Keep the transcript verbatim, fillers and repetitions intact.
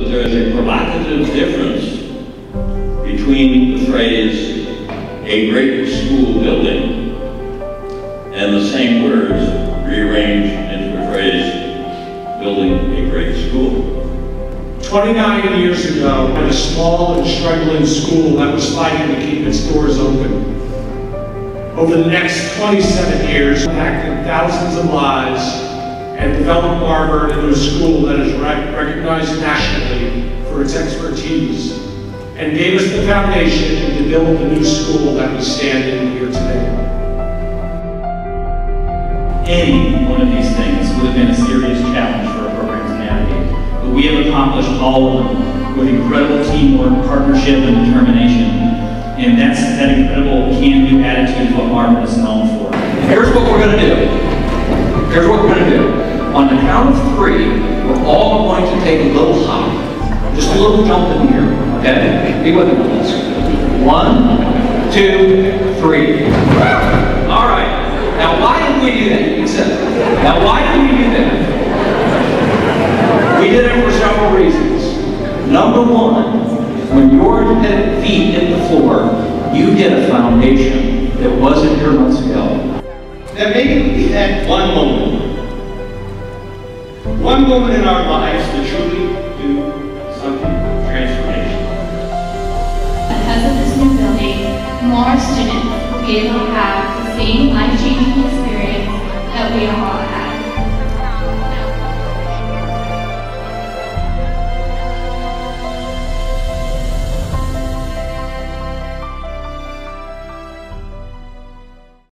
that there is a provocative difference between the phrase, a great school building, and the same words rearranged into a phrase, building a great school. twenty-nine years ago, at a small and struggling school that was fighting to keep its doors open. Over the next twenty-seven years, impacted thousands of lives and developed Marburn into a school that is recognized nationally for its expertise and gave us the foundation to build the new school that we stand in here today. Any one of these things would have been a serious challenge for our program to navigate, but we have accomplished all of them with incredible teamwork, partnership, and determination. And that's that incredible can-do attitude is what Marburn is known for. Here's what we're going to do. Here's what we're going to do. On the count of three, we're all going to take a little hop. Just a little jump in here, okay? Be with me on this. One, two, three. All right. Now, why did we do that? You can sit. Now, why did we do that? We did it for several reasons. Number one, when your feet hit the floor, you hit a foundation that wasn't here months ago. That maybe we had one moment, one moment in our lives to truly do something transformational. Because of this new building, more students will be able to have the same life-changing experience that we all had.